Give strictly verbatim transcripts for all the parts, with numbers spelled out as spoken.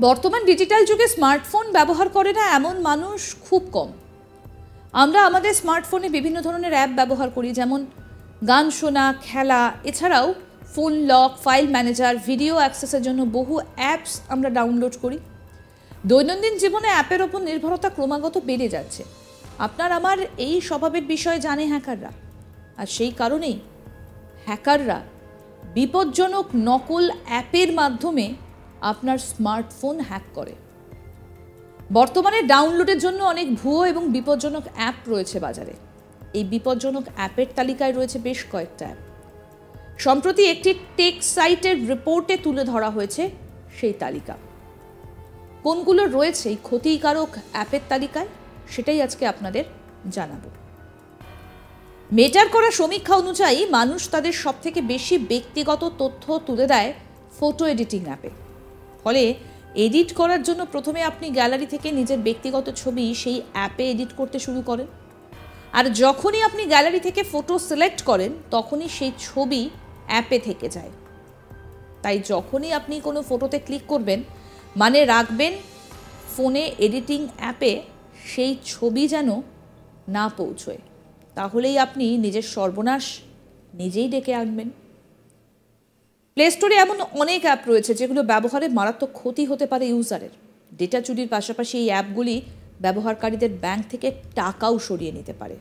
বর্তমান ডিজিটাল যুগে স্মার্টফোন ব্যবহার করে না এমন মানুষ খুব কম। আমরা আমাদের স্মার্টফোনে বিভিন্ন ধরনের অ্যাপ ব্যবহার করি, যেমন গান শোনা, খেলা, এছাড়াও phone lock, file manager, video অ্যাক্সেসের জন্য বহু অ্যাপস আমরা ডাউনলোড করি। দৈনন্দিন জীবনে অ্যাপের ওপর নির্ভরতা ক্রমাগত বেড়ে যাচ্ছে। আপনার আমার এই স্বভাবের বিষয়ে জানে হ্যাকাররা, আর সেই কারণেই হ্যাকাররা বিপজ্জনক নকল অ্যাপের মাধ্যমে আপনার স্মার্টফোন হ্যাক করে। বর্তমানে ডাউনলোডের জন্য অনেক ভুয়ো এবং বিপজ্জনক অ্যাপ রয়েছে বাজারে। এই বিপজ্জনক অ্যাপের তালিকায় রয়েছে বেশ কয়েকটা অ্যাপ। সম্প্রতি একটি টেক সাইটের রিপোর্টে তুলে ধরা হয়েছে সেই তালিকা। কোনগুলো রয়েছে এই ক্ষতিকারক অ্যাপের তালিকায়, সেটাই আজকে আপনাদের জানাবো। মেটার করা সমীক্ষা অনুযায়ী মানুষ তাদের সবথেকে বেশি ব্যক্তিগত তথ্য তুলে দেয় ফটো এডিটিং অ্যাপে। ফলে এডিট করার জন্য প্রথমে আপনি গ্যালারি থেকে নিজের ব্যক্তিগত ছবি সেই অ্যাপে এডিট করতে শুরু করেন, আর যখনই আপনি গ্যালারি থেকে ফটো সিলেক্ট করেন তখনই সেই ছবি অ্যাপে থেকে যায়। তাই যখনই আপনি কোনো ফটোতে ক্লিক করবেন, মানে রাখবেন ফোনে এডিটিং অ্যাপে সেই ছবি যেন না পৌঁছয়, তাহলেই আপনি নিজের সর্বনাশ নিজেই ডেকে আনবেন। প্লে স্টোরে এমন অনেক অ্যাপ রয়েছে যেগুলো ব্যবহারে মারাত্মক ক্ষতি হতে পারে ইউজারের। ডেটা চুরির পাশাপাশি এই অ্যাপগুলি ব্যবহারকারীদের ব্যাংক থেকে টাকাও সরিয়ে নিতে পারে।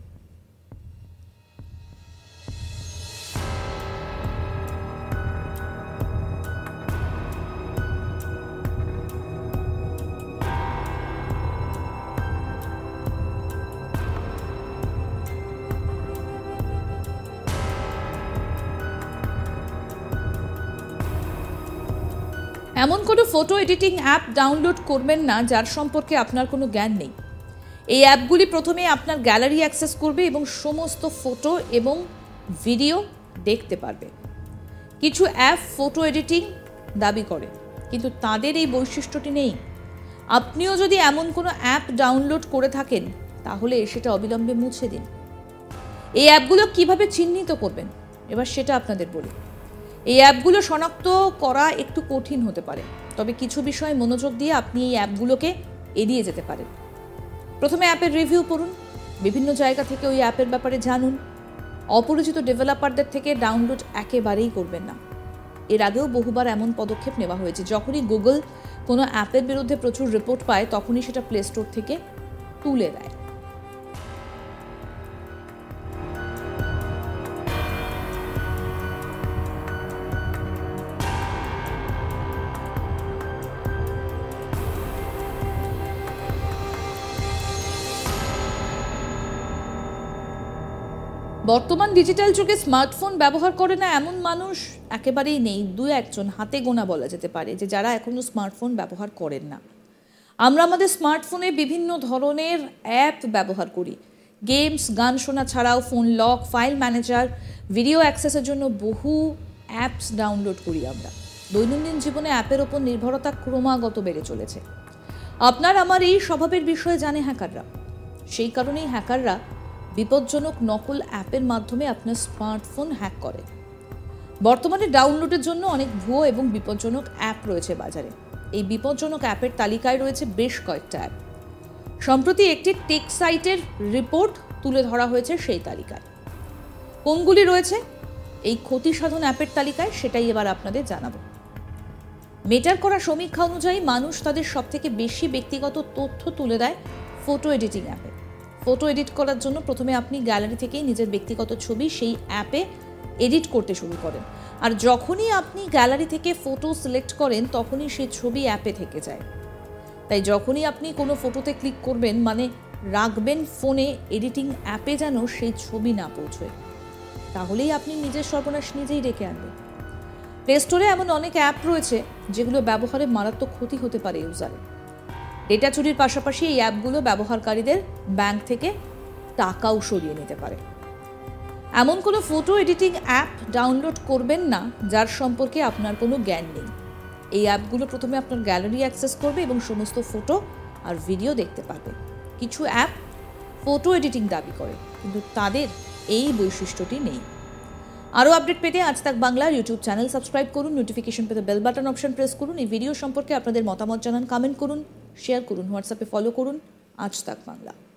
এমন কোনো ফটো এডিটিং অ্যাপ ডাউনলোড করবেন না যার সম্পর্কে আপনার কোনো জ্ঞান নেই। এই অ্যাপগুলি প্রথমে আপনার গ্যালারি অ্যাক্সেস করবে এবং সমস্ত ফটো এবং ভিডিও দেখতে পারবে। কিছু অ্যাপ ফটো এডিটিং দাবি করে, কিন্তু তাদের এই বৈশিষ্ট্যটি নেই। আপনিও যদি এমন কোনো অ্যাপ ডাউনলোড করে থাকেন তাহলে সেটা অবিলম্বে মুছে দিন। এই অ্যাপগুলো কিভাবে চিহ্নিত করবেন এবার সেটা আপনাদের বলি। এই অ্যাপগুলো শনাক্ত করা একটু কঠিন হতে পারে, তবে কিছু বিষয়ে মনোযোগ দিয়ে আপনি এই অ্যাপগুলোকে এড়িয়ে যেতে পারেন। প্রথমে অ্যাপের রিভিউ পড়ুন, বিভিন্ন জায়গা থেকে ওই অ্যাপের ব্যাপারে জানুন। অপরিচিত ডেভেলপারদের থেকে ডাউনলোড একেবারেই করবেন না। এর আগেও বহুবার এমন পদক্ষেপ নেওয়া হয়েছে। যখনই গুগল কোনো অ্যাপের বিরুদ্ধে প্রচুর রিপোর্ট পায় তখনই সেটা প্লে স্টোর থেকে তুলে দেয়। বর্তমান ডিজিটাল যুগে স্মার্টফোন ব্যবহার করে না এমন মানুষ একেবারেই নেই। দু একজন হাতে গোনা বলা যেতে পারে যে যারা এখনো স্মার্টফোন ব্যবহার করেন না। আমরা আমাদের স্মার্টফোনে বিভিন্ন ধরনের অ্যাপ ব্যবহার করি। গেমস, গান শোনা ছাড়াও phone lock, file manager, video অ্যাক্সেসের জন্য বহু অ্যাপস ডাউনলোড করি আমরা। দৈনন্দিন জীবনে অ্যাপের ওপর নির্ভরতা ক্রমাগত বেড়ে চলেছে। আপনার আমার এই স্বভাবের বিষয়ে জানে হ্যাকাররা, সেই কারণেই হ্যাকাররা বিপজ্জনক নকল অ্যাপের মাধ্যমে আপনার স্মার্টফোন হ্যাক করে। বর্তমানে ডাউনলোডের জন্য অনেক ভুয়ো এবং বিপজ্জনক অ্যাপ রয়েছে বাজারে। এই বিপজ্জনক অ্যাপের তালিকায় রয়েছে বেশ কয়েকটা অ্যাপ। সম্প্রতি একটি টেক সাইটের রিপোর্ট তুলে ধরা হয়েছে সেই তালিকায়। কোনগুলি রয়েছে এই ক্ষতি সাধন অ্যাপের তালিকায় সেটাই এবার আপনাদের জানাবো। মেটার করা সমীক্ষা অনুযায়ী মানুষ তাদের সবথেকে বেশি ব্যক্তিগত তথ্য তুলে দেয় ফটো এডিটিং অ্যাপে। ফটো এডিট করার জন্য প্রথমে আপনি গ্যালারি থেকেই নিজের ব্যক্তিগত ছবি সেই অ্যাপে এডিট করতে শুরু করেন, আর যখনই আপনি গ্যালারি থেকে ফটো সিলেক্ট করেন তখনই সেই ছবি অ্যাপে থেকে যায়। তাই যখনই আপনি কোনো ফটোতে ক্লিক করবেন, মানে রাখবেন ফোনে এডিটিং অ্যাপে যেন সেই ছবি না পৌঁছয়, তাহলেই আপনি নিজের সর্বনাশ নিজেই ডেকে আনবেন। প্লে স্টোরে এমন অনেক অ্যাপ রয়েছে যেগুলো ব্যবহারে মারাত্মক ক্ষতি হতে পারে ইউজারের। ডেটা চুরির পাশাপাশি এই অ্যাপগুলো ব্যবহারকারীদের ব্যাংক থেকে টাকাও সরিয়ে নিতে পারে। এমন কোনো ফটো এডিটিং অ্যাপ ডাউনলোড করবেন না যার সম্পর্কে আপনার কোনো জ্ঞান নেই। এই অ্যাপগুলো প্রথমে আপনার গ্যালারি অ্যাক্সেস করবে এবং সমস্ত ফটো আর ভিডিও দেখতে পারবে। কিছু অ্যাপ ফটো এডিটিং দাবি করে, কিন্তু তাদের এই বৈশিষ্ট্যটি নেই। আরও আপডেট পেতে আজ তাক বাংলার ইউটিউব চ্যানেল সাবস্ক্রাইব করুন, নোটিফিকেশন পেতে বেল বাটন অপশন প্রেস করুন। এই ভিডিও সম্পর্কে আপনাদের মতামত জানান, কমেন্ট করুন, শেয়ার করুন, হোয়াটসঅ্যাপে ফলো করুন আজ তাক বাংলা।